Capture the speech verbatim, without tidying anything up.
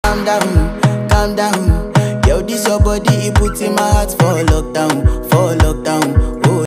Calm down, calm down. Yo, this your body, it puts in my heart for lockdown, for lockdown.